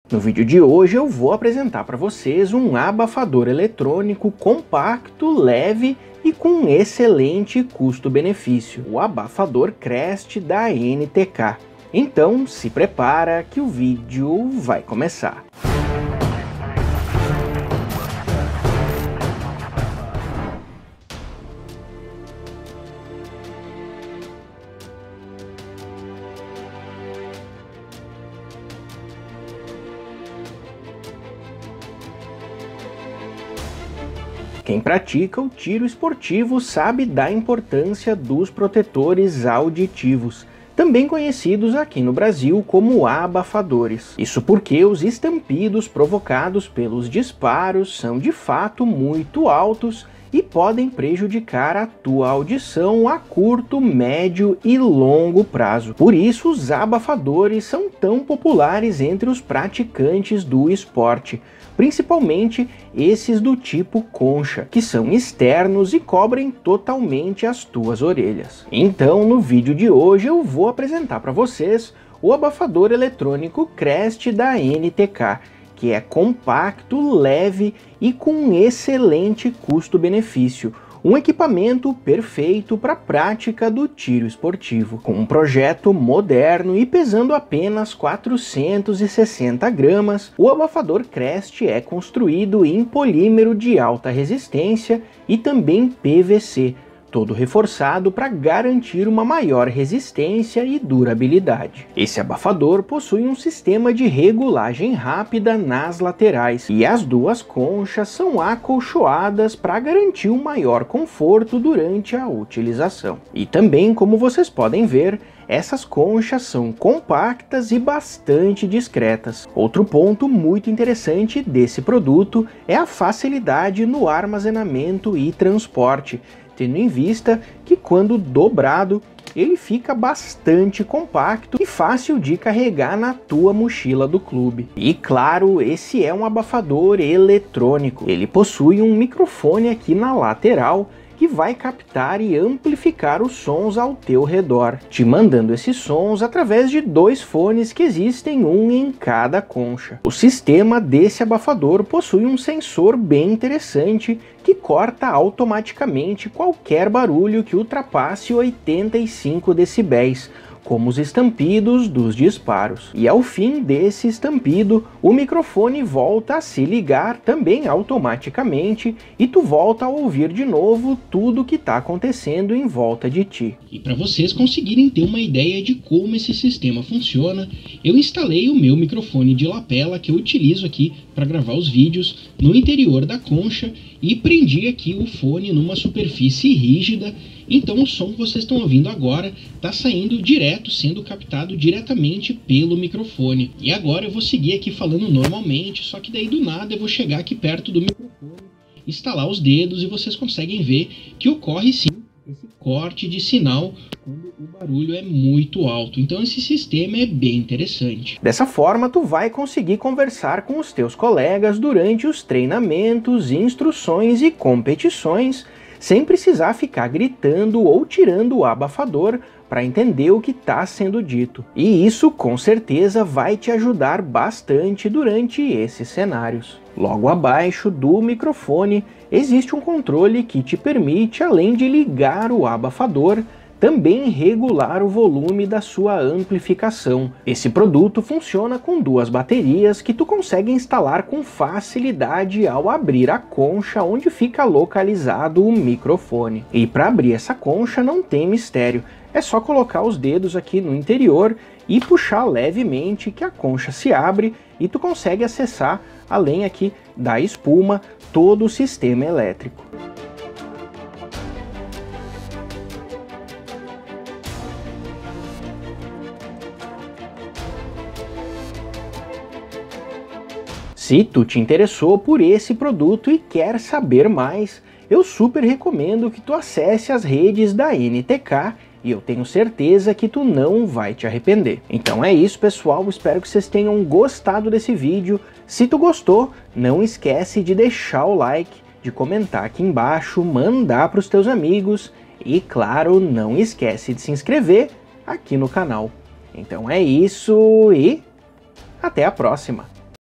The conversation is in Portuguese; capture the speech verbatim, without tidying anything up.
No vídeo de hoje eu vou apresentar para vocês um abafador eletrônico compacto, leve e com um excelente custo-benefício, o abafador Crest da N T K. Então se prepara que o vídeo vai começar. Quem pratica o tiro esportivo sabe da importância dos protetores auditivos, também conhecidos aqui no Brasil como abafadores. Isso porque os estampidos provocados pelos disparos são de fato muito altos e podem prejudicar a tua audição a curto, médio e longo prazo. Por isso os abafadores são tão populares entre os praticantes do esporte, principalmente esses do tipo concha, que são externos e cobrem totalmente as tuas orelhas. Então no vídeo de hoje eu vou apresentar para vocês o abafador eletrônico Crest da N T K, que é compacto, leve e com um excelente custo-benefício. Um equipamento perfeito para a prática do tiro esportivo. Com um projeto moderno e pesando apenas quatrocentos e sessenta gramas, o abafador Crest é construído em polímero de alta resistência e também P V C, todo reforçado para garantir uma maior resistência e durabilidade. Esse abafador possui um sistema de regulagem rápida nas laterais e as duas conchas são acolchoadas para garantir um maior conforto durante a utilização. E também, como vocês podem ver, essas conchas são compactas e bastante discretas. Outro ponto muito interessante desse produto é a facilidade no armazenamento e transporte, tendo em vista que quando dobrado ele fica bastante compacto e fácil de carregar na tua mochila do clube. E claro, esse é um abafador eletrônico. Ele possui um microfone aqui na lateral que vai captar e amplificar os sons ao teu redor, te mandando esses sons através de dois fones que existem, um em cada concha. O sistema desse abafador possui um sensor bem interessante que corta automaticamente qualquer barulho que ultrapasse oitenta e cinco decibéis, como os estampidos dos disparos. E ao fim desse estampido, o microfone volta a se ligar também automaticamente e tu volta a ouvir de novo tudo que está acontecendo em volta de ti. E para vocês conseguirem ter uma ideia de como esse sistema funciona, eu instalei o meu microfone de lapela que eu utilizo aqui para gravar os vídeos no interior da concha e prendi aqui o fone numa superfície rígida. Então o som que vocês estão ouvindo agora está saindo direto, sendo captado diretamente pelo microfone. E agora eu vou seguir aqui falando normalmente, só que daí do nada eu vou chegar aqui perto do microfone, instalar os dedos e vocês conseguem ver que ocorre sim esse corte de sinal quando o barulho é muito alto. Então esse sistema é bem interessante. Dessa forma tu vai conseguir conversar com os teus colegas durante os treinamentos, instruções e competições, sem precisar ficar gritando ou tirando o abafador para entender o que está sendo dito. E isso com certeza vai te ajudar bastante durante esses cenários. Logo abaixo do microfone existe um controle que te permite, além de ligar o abafador, também regular o volume da sua amplificação. Esse produto funciona com duas baterias que tu consegue instalar com facilidade ao abrir a concha onde fica localizado o microfone. E para abrir essa concha não tem mistério, é só colocar os dedos aqui no interior e puxar levemente que a concha se abre e tu consegue acessar, além aqui da espuma, todo o sistema elétrico. Se tu te interessou por esse produto e quer saber mais, eu super recomendo que tu acesse as redes da N T K e eu tenho certeza que tu não vai te arrepender. Então é isso, pessoal, espero que vocês tenham gostado desse vídeo. Se tu gostou, não esquece de deixar o like, de comentar aqui embaixo, mandar para os teus amigos e, claro, não esquece de se inscrever aqui no canal. Então é isso e até a próxima!